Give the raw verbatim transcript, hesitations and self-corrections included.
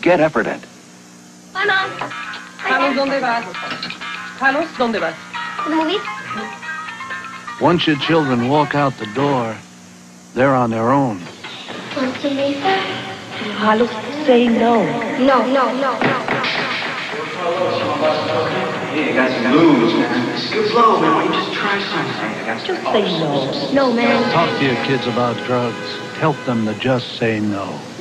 get effort in. Bye, Mom. Carlos, ¿dónde vas? Carlos, ¿dónde vas? To the movies? Once your children walk out the door, they're on their own. Want some Mesa? Carlos, say no. No, no, no, no. Hey, you got some blues, man. It's low, man. Why don't you just try something? Just say no. No, man. Talk to your kids about drugs. Help them to just say no.